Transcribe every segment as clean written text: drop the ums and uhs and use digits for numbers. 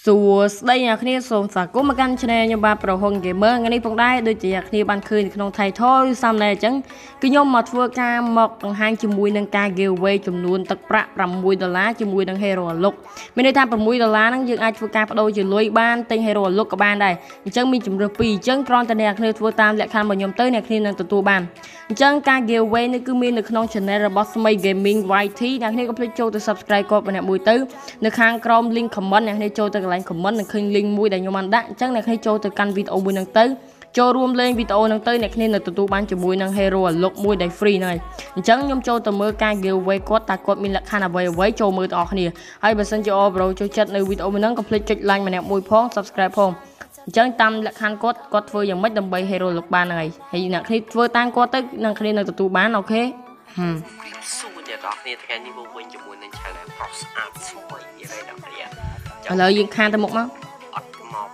សួស្តីអ្នកគ្នាសូមស្វាគមន៍មកកាន់ Channel ខ្ញុំបាទប្រហុង Gamer ថ្ងៃនេះផងដែរដូចជាអ្នកគ្នាបានឃើញក្នុង Title ឬ Thumbnail អញ្ចឹងគឺខ្ញុំមកធ្វើការមកបង្ហាញជាមួយនឹងការ Giveaway ចំនួនទឹកប្រាក់$6ជាមួយនឹង Hero Look មានន័យថា$6ហ្នឹងយើងអាចធ្វើការបដូរជាលុយបានទិញ Hero Look ក៏បានដែរអញ្ចឹងមានជំរើសពីរអញ្ចឹងគ្រាន់តែអ្នកគ្នាធ្វើតាមលក្ខខណ្ឌរបស់ខ្ញុំទៅអ្នកគ្នានឹងទទួលបានអញ្ចឹងការ Giveaway នេះគឺមាននៅក្នុង Channel របស់ស្មី Gaming YT អ្នកគ្នាកុំភ្លេចចូលទៅ Subscribe គាត់ម្នាក់មួយទៅនៅខាងក្រោម link comment អ្នកគ្នាចូលទៅកន្លែង comment នឹងឃើញ link មួយដែលខ្ញុំបានដាក់អញ្ចឹងអ្នកគ្នាចូលទៅកាន់វីដេអូមួយហ្នឹងទៅចូលរួមលេងវីដេអូហ្នឹងទៅអ្នកគ្នានឹងទទួលបានជាមួយនឹង Hero Look មួយដែល free ហ្នឹងហើយអញ្ចឹងខ្ញុំចូលទៅមើលការ giveaway គាត់តើគាត់មានលក្ខខណ្ឌអ្វីចូលមើលទាំងអស់គ្នាហើយបើសិនជាអូប្រូចូលចិត្តនៅវីដេអូមួយហ្នឹងកុំភ្លេចចុច like ម្នាក់មួយផង subscribe ផងអញ្ចឹងតាមលក្ខខណ្ឌគាត់ធ្វើយ៉ាងម៉េចដើម្បី Hero Look បានហ្នឹងហើយអ្នកគ្នាធ្វើតាមគាត់ទៅអ្នកគ្នានឹងទទួលបានអូខេសួរអ្នកនរគ្នាថ្ងៃនេះមកវិញជាមួយនឹង channel ប្រុសស្អាតស្មួយនិយាយដល់គ្នាឥឡូវយើងខានទៅមុខមកអត់មក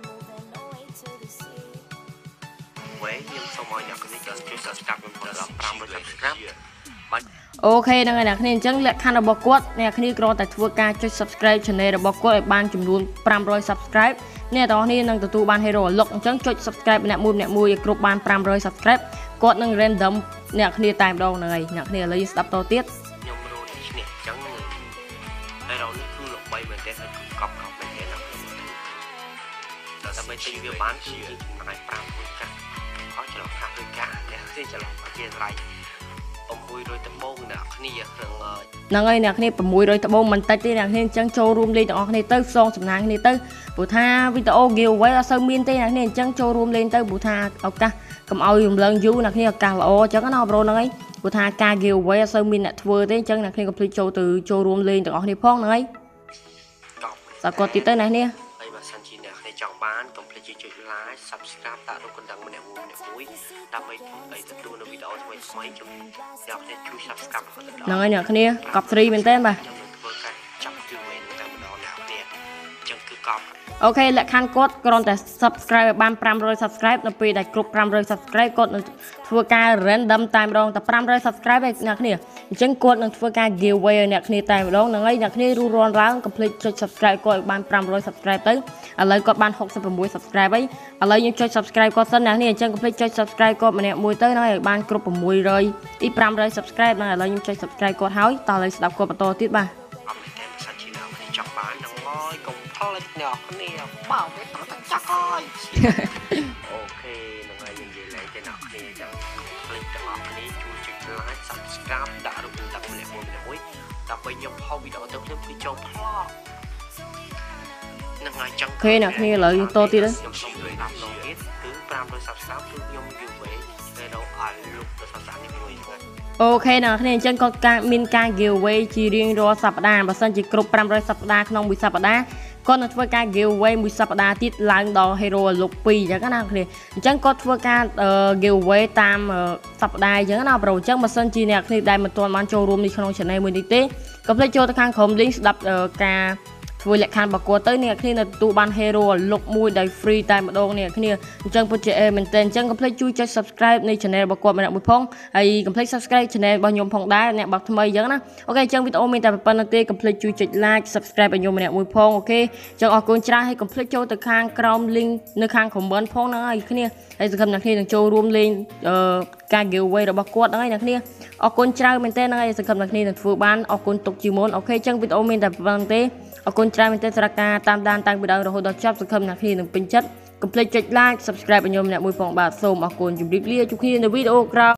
វិញខ្ញុំសូមឲ្យអ្នកគ្នាចូលជួយ subscribe ខ្ញុំដល់500 subscribe អូខេហ្នឹងហើយអ្នកគ្នាអញ្ចឹងលក្ខខណ្ឌរបស់គាត់អ្នកគ្នាគ្រាន់តែធ្វើការចុច subscribe channel របស់គាត់ឲ្យបានចំនួន500 subscribe អ្នកទាំងអស់គ្នានឹងទទួលបាន Hero Look អញ្ចឹងចុច subscribe ម្នាក់មួយឲ្យគ្រប់បាន500 subscribe គាត់នឹង random អ្នកគ្នាតែម្ដងហ្នឹងហើយអ្នកគ្នាឥឡូវយើងស្ដាប់តទៀតខ្ញុំរត់ឈ្នះអញ្ចឹងហើយរត់នេះគឺល្បីមែនទេហើយកប់មែនទេណាដល់តែទិញវាបានគឺចំណាយ500កាក់អស់ច្រឡំខាត់ដូចកាក់អ្នកគ្នាច្រឡំជាថ្លៃ600ត្បូងអ្នកគ្នាហ្នឹងហើយអ្នកគ្នា600ត្បូងមិនតិចទេអ្នកគ្នាអញ្ចឹងចូលរួមលេងទាំងអស់គ្នាទៅសងសំណាងគ្នាទៅព្រោះថាវីដេអូ giveaway អត់សូវមានទេអ្នកគ្នាអញ្ចឹងចូលរួមលេងទៅព្រោះថាឱកាសកុំឲ្យរំលងយូរអ្នកគ្នាឱកាសល្អអញ្ចឹងណាប្រូហ្នឹងហើយព្រោះថាការ giveaway អត់សូវមានអ្នកធ្វើទេអញ្ចឹងអ្នកគ្នាកុំភ្លេចចូលរួមលេងទាំងអស់គ្នាផងហ្នឹងហើយសាកត់ទៀតទៅអ្នកគ្នាហើយបើសិនជាអ្នកគ្នាចង់បានកុំភ្លេចចុច like subscribe ដាក់រូបកណ្ដឹងម្នាក់មួយដើម្បីទទួលនៅវីដេអូថ្មីខ្ញុំអ្នកគ្នាជួយ subscribe ហ្នឹងហើយអ្នកគ្នាកប់ free មែនទេបាទធ្វើការចាប់ giveaway តែម្ដងអ្នកគ្នាអញ្ចឹងគឺកប់អូខេលក្ខខណ្ឌគាត់គ្រាន់តែ subscribe ឲ្យបាន500 subscribe នៅពេលដែលគ្រប់500 subscribe គាត់នឹងធ្វើការ random តែម្ដងតែ500 subscribe ឯអ្នកគ្នាអញ្ចឹងគាត់នឹងធ្វើការ giveaway ឲ្យអ្នកគ្នាតែម្ដងហ្នឹងហើយអ្នកគ្នារੂរាន់ឡើងកុំភ្លេចចុច subscribe គាត់ឲ្យបាន500 subscribe ទៅឥឡូវគាត់បាន66 subscribe ហើយឥឡូវយើងចុច subscribe គាត់សិនអ្នកគ្នាអញ្ចឹងកុំភ្លេចចុច subscribe គាត់ម្នាក់មួយទៅហ្នឹងឲ្យបានគ្រប់500 subscribe ហ្នឹងឥឡូវខ្ញុំចុច subscribe គាត់ហើយតោះឥឡូវស្ដាប់គាត់បន្តទៀតបាទចង់បាននឹងមកកុំផ្លេចអ្នកគ្នាបើវាត្រូវតែចាក់ហើយអូខេនឹងហើយយើងនិយាយឡើងទៅអ្នកគ្នាចឹងផ្លេចទាំងអស់គ្នាជួយចុច like subscribe ដាក់រូបដាក់ម្នាក់មួយដើម្បីខ្ញុំផុសវីដេអូទៅខ្ញុំគឺចូលផ្លោនឹងហើយចឹងអូខេអ្នកគ្នាឥឡូវយើងតទៀតខ្ញុំសូមជួយដាក់ឡងទៀតគឺ500 subscribe គឺខ្ញុំ giveaway ទៅដល់ឲ្យលោកទៅសាសានេះមួយហ្នឹងអូខេអ្នកគ្នាអញ្ចឹងគាត់មានការ giveaway ជារៀងរាល់សប្តាហ៍បើសិនជាគ្រប់500សប្តាហ៍ក្នុងមួយសប្តាហ៍គាត់នឹងធ្វើការ giveaway មួយសប្តាហ៍ទៀតឡើងដល់ Hero Look 2អញ្ចឹងណាគ្នាអញ្ចឹងគាត់ធ្វើការ giveaway តាមសប្តាហ៍អញ្ចឹងណាប្រូអញ្ចឹងបើសិនជាអ្នកគ្នាដែលមិនទាន់បានចូលរួមនេះក្នុង channel មួយនេះទេកុំភ្លេចចូលទៅខាងក្រោម link ស្ដាប់ការធ្វើលក្ខខណ្ឌរបស់គាត់ទៅអ្នកគ្នានឹងទទួលបាន Hero Look មួយដោយ free តែម្ដងអ្នកគ្នាអញ្ចឹងពិតជាមែនតើអញ្ចឹងកុំភ្លេចជួយចុច subscribe នៃ channel របស់គាត់ម្នាក់មួយផងហើយកុំភ្លេច subscribe channel របស់ខ្ញុំផងដែរអ្នកបើកថ្មីអញ្ចឹងណាអូខេអញ្ចឹងវីដេអូមានតែប៉ុណ្្នឹងទេកុំភ្លេចជួយចុច like subscribe ឲ្យខ្ញុំម្នាក់មួយផងអូខេអញ្ចឹងអរគុណច្រើនហើយកុំភ្លេចចូលទៅខាងក្រោម link នៅខាង comment ផងហ្នឹងហើយគ្នាហើយសង្ឃឹមអ្នកគ្នានឹងចូលរួមលេងការ giveaway របស់គាត់ហ្នឹងហើយអ្នកគ្នាអរគុណច្រើនមែនតើហ្នឹងហើយសង្ឃឹមអ្នកគ្នានឹងធ្វើបានអរគុណទុកជាមុនអូខេអញ្ចឹងវីដេអូមានតែប៉ុណ្្នឹងទេអរគុណច្រើនមែនទែនសម្រាប់ការតាមដានតាំងពីដើមរហូតដល់ចប់សង្ឃឹមអ្នកគ្នានឹងពេញចិត្តកុំភ្លេចចុច like subscribe ឲ្យខ្ញុំម្នាក់មួយផងបាទសូមអរគុណជម្រាបលាជួបគ្នានៅវីដេអូក្រោយ